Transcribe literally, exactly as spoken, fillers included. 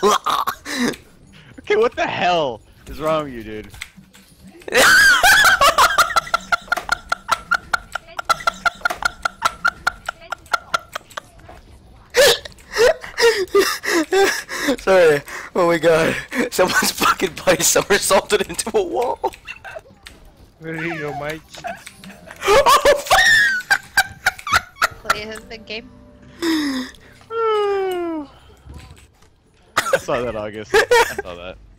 Okay, what the hell is wrong with you, dude? Sorry. Oh my god. Someone's fucking body somersaulted into a wall. Where are you, Mike? Oh fuck! Play the game. I saw that, August. I saw that.